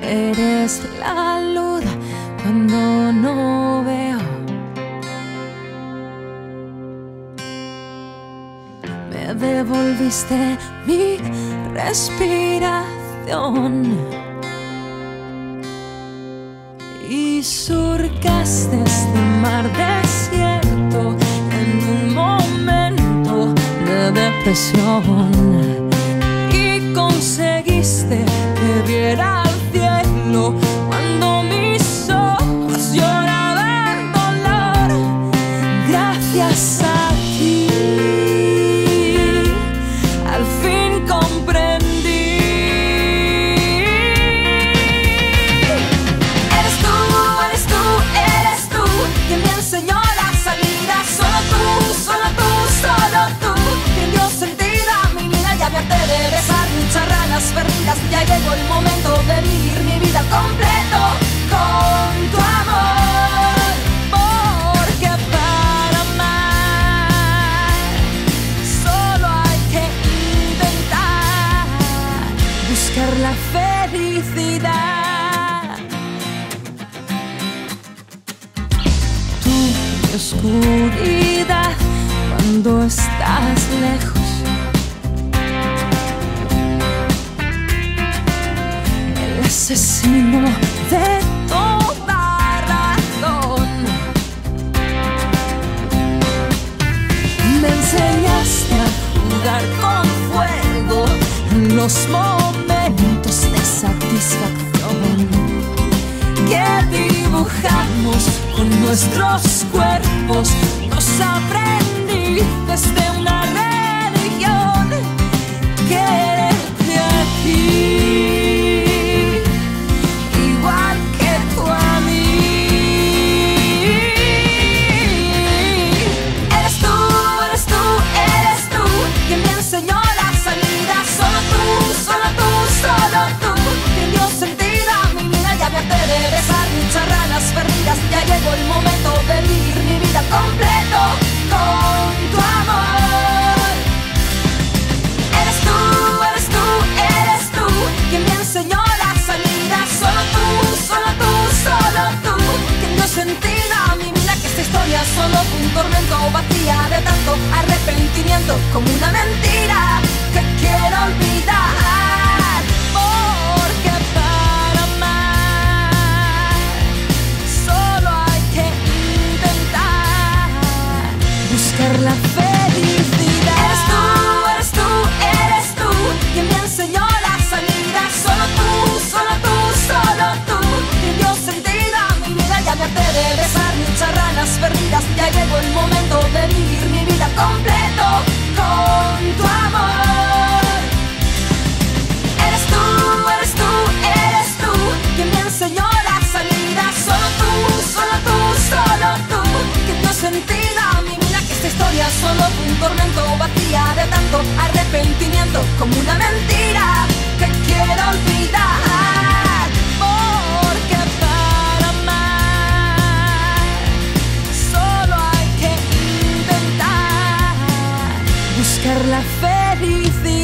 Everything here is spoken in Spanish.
Eres la luz cuando no veo. Me devolviste mi respiración y surcaste este mar desierto en un momento de depresión, y conseguiste que viera al cielo cuando mis ojos lloraban dolor. Gracias a ti al fin comprendí. Eres tú quien me enseñó la salida. Solo tú, quien dio sentido a mi vida. Ya me harté de besar muchas ranas perdidas. Ya llegó el momento de vivir mi vida completo con tu amor. Porque para amar solo hay que intentar buscar la felicidad. Tu oscuridad cuando estás lejos, asesino de toda razón. Me enseñaste a jugar con fuego en los momentos de satisfacción que dibujamos con nuestros cuerpos. Nos aprendiste de una religión, quererte a ti igual que tú a mí. Eres tú quien me enseñó la salida. Solo tú, quien dio sentido a mi vida. Ya me harté de besar muchas ranas perdidas. Ya llegó el momento de vivir mi vida completo con tu amor. Eres tú quien me enseñó la salida. Solo tú, quien dio sentido a mi vida. Que esta historia solo fue un tormento, vacía de tanto arrepentimiento, como una mentira que quiero olvidar. Porque para amar solo hay que intentar buscar la felicidad. Eres tú quien me enseñó la salida. Solo tú, quien dio sentido a mi vida. Ya me harté de besar muchas ranas perdidas. Ya llegó el momento de vivir mi vida completo con tu amor. Eres tú quien me enseñó la salida. Solo tú, quien dio sentido a mi vida. Que esta historia solo fue un tormento, vacía de tanto arrepentimiento, como una mentira que quiero olvidar. Porque para amar solo hay que intentar buscar la felicidad.